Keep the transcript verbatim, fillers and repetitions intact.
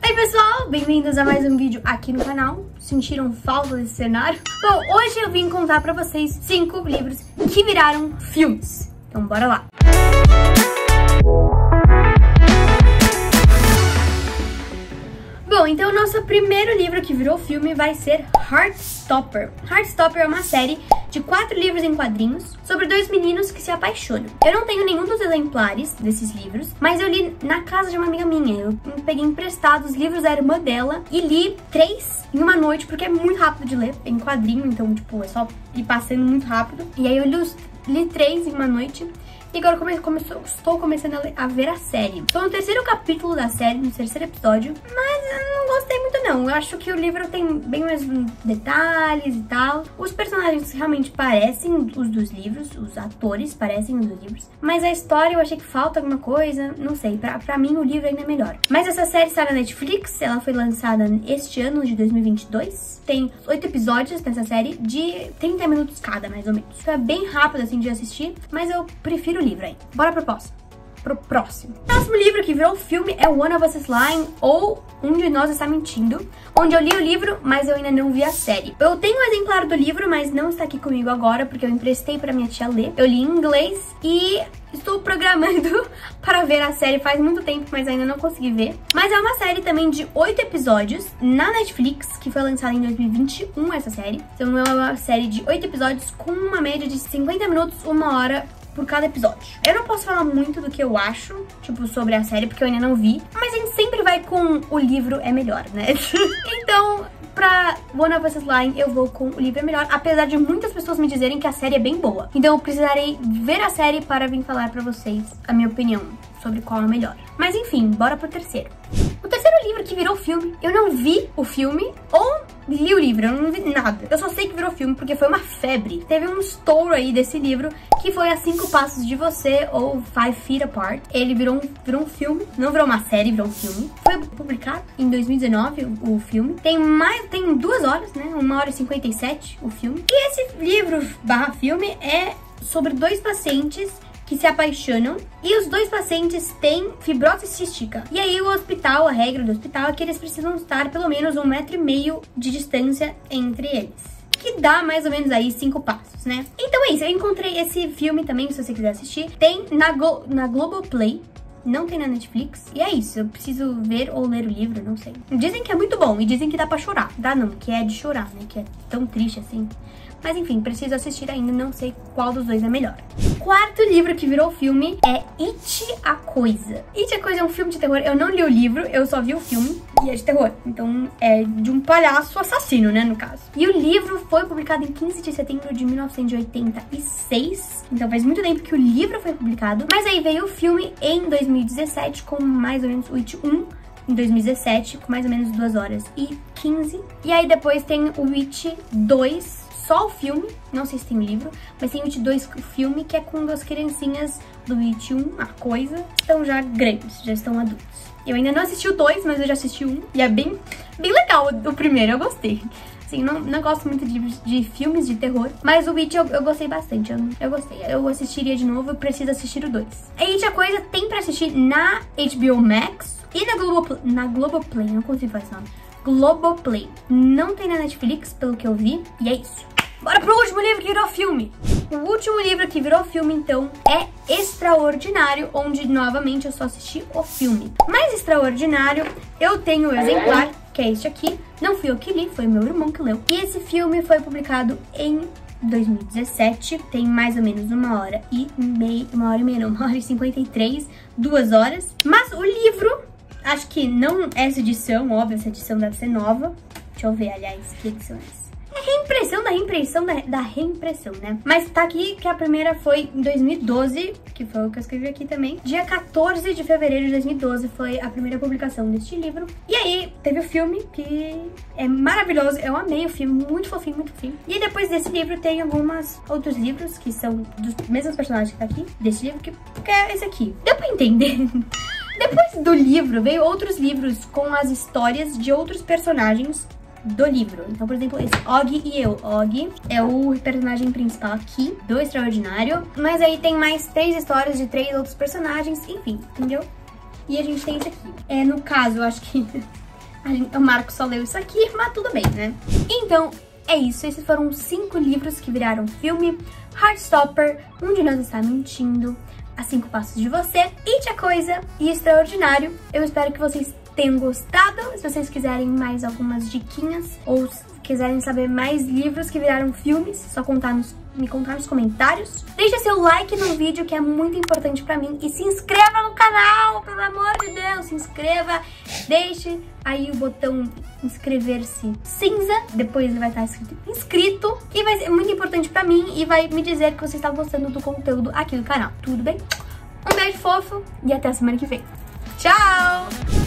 Oi pessoal, bem-vindos a mais um vídeo aqui no canal. Sentiram falta desse cenário? Bom, hoje eu vim contar pra vocês cinco livros que viraram filmes. Então bora lá! Bom, então o nosso primeiro livro que virou filme vai ser Heartstopper. Heartstopper é uma série de quatro livros em quadrinhos sobre dois meninos que se apaixonam. Eu não tenho nenhum dos exemplares desses livros, mas eu li na casa de uma amiga minha. Eu peguei emprestado os livros da irmã dela e li três em uma noite, porque é muito rápido de ler, em quadrinho, então tipo, é só ir passando muito rápido. E aí eu li, os, li três em uma noite. E agora come, come, estou começando a, ler, a ver a série. Estou no terceiro capítulo da série, no terceiro episódio, mas eu não gostei muito não. Eu acho que o livro tem bem mais detalhes e tal. Os personagens realmente parecem os dos livros, os atores parecem os dos livros. Mas a história eu achei que falta alguma coisa, não sei. Pra, pra mim o livro ainda é melhor. Mas essa série está na Netflix, ela foi lançada este ano de dois mil e vinte e dois. Tem oito episódios nessa série de trinta minutos cada, mais ou menos. Então é bem rápido assim de assistir, mas eu prefiro o livro aí. Bora pro próximo. Pro próximo. O próximo livro que virou filme é One of Us is Lying, ou Um de Nós Está Mentindo, onde eu li o livro, mas eu ainda não vi a série. Eu tenho um exemplar do livro, mas não está aqui comigo agora, porque eu emprestei pra minha tia ler. Eu li em inglês e estou programando para ver a série faz muito tempo, mas ainda não consegui ver. Mas é uma série também de oito episódios na Netflix, que foi lançada em dois mil e vinte e um, essa série. Então é uma série de oito episódios com uma média de cinquenta minutos, uma hora por cada episódio. Eu não posso falar muito do que eu acho, tipo, sobre a série, porque eu ainda não vi. Mas a gente sempre vai com o livro é melhor, né? Então, pra One of Us is Lying, eu vou com o livro é melhor, apesar de muitas pessoas me dizerem que a série é bem boa. Então eu precisarei ver a série para vir falar pra vocês a minha opinião sobre qual é o melhor. Mas enfim, bora pro terceiro. O terceiro livro que virou filme, eu não vi o filme ou li o livro, eu não vi nada. Eu só sei que virou filme porque foi uma febre. Teve um estouro aí desse livro, que foi A Cinco Passos de Você, ou Five Feet Apart. Ele virou um, virou um filme, não virou uma série, virou um filme. Foi publicado em dois mil e dezenove o, o filme. Tem mais, tem duas horas, né? Uma hora e cinquenta e sete o filme. E esse livro barra filme é sobre dois pacientes que se apaixonam e os dois pacientes têm fibrose cística. E aí o hospital, a regra do hospital é que eles precisam estar pelo menos um metro e meio de distância entre eles, que dá mais ou menos aí cinco passos, né? Então é isso, eu encontrei esse filme também, se você quiser assistir. Tem na, Glo na Globoplay, não tem na Netflix. E é isso, eu preciso ver ou ler o livro, não sei. Dizem que é muito bom e dizem que dá pra chorar. Dá não, que é de chorar, né? Que é tão triste assim. Mas enfim, preciso assistir ainda, não sei qual dos dois é melhor. O quarto livro que virou filme é It, a Coisa. It, a Coisa é um filme de terror. Eu não li o livro, eu só vi o filme. E é de terror. Então é de um palhaço assassino, né, no caso. E o livro foi publicado em quinze de setembro de mil novecentos e oitenta e seis. Então faz muito tempo que o livro foi publicado. Mas aí veio o filme em dois mil e dezessete com mais ou menos o It um. Em dois mil e dezessete, com mais ou menos duas horas e quinze. E aí depois tem o It dois. Só o filme, não sei se tem livro, mas tem o It dois, o filme, que é com duas criancinhas do It um, a Coisa, estão já grandes, já estão adultos. Eu ainda não assisti o dois, mas eu já assisti um, e é bem, bem legal o primeiro, eu gostei. Assim, não, não gosto muito de, de filmes de terror, mas o It eu, eu gostei bastante, eu, eu gostei. Eu assistiria de novo, eu preciso assistir o dois. A It, a Coisa, tem pra assistir na H B O Max e na Globoplay, na Globoplay, não consigo falar esse nome. Globoplay. Não tem na Netflix, pelo que eu vi, e é isso. Bora pro último livro que virou filme. O último livro que virou filme, então, é Extraordinário, onde, novamente, eu só assisti o filme. Mas Extraordinário, eu tenho o exemplar, que é este aqui. Não fui eu que li, foi meu irmão que leu. E esse filme foi publicado em dois mil e dezessete, tem mais ou menos uma hora e meia, uma hora e meia, não, uma hora e cinquenta e três, duas horas. Mas o livro, acho que não essa edição, óbvio, essa edição deve ser nova. Deixa eu ver, aliás, que edição é essa? É reimpressão da reimpressão da, da reimpressão, né? Mas tá aqui que a primeira foi em dois mil e doze, que foi o que eu escrevi aqui também. Dia quatorze de fevereiro de dois mil e doze foi a primeira publicação deste livro. E aí teve o filme, que é maravilhoso. Eu amei o filme, muito fofinho, muito fofinho. E depois desse livro tem alguns outros livros que são dos mesmos personagens que tá aqui, desse livro, que, que é esse aqui. Deu pra entender? Depois do livro veio outros livros com as histórias de outros personagens do livro. Então, por exemplo, esse Og e Eu. Og é o personagem principal aqui do Extraordinário, mas aí tem mais três histórias de três outros personagens, enfim, entendeu? E a gente tem esse aqui. É, no caso, eu acho que O Marco só leu isso aqui, mas tudo bem, né? Então, é isso. Esses foram cinco livros que viraram filme. Heartstopper, Um de Nós Está Mentindo, A Cinco Passos de Você, It a Coisa e Extraordinário. Eu espero que vocês tenham gostado. Se vocês quiserem mais algumas diquinhas ou quiserem saber mais livros que viraram filmes, só contar nos, me contar nos comentários. Deixa seu like no vídeo, que é muito importante pra mim. E se inscreva no canal, pelo amor de Deus, se inscreva. Deixe aí o botão inscrever-se cinza, depois ele vai estar escrito inscrito, que vai ser muito importante pra mim e vai me dizer que você está gostando do conteúdo aqui do canal. Tudo bem? Um beijo fofo e até a semana que vem. Tchau!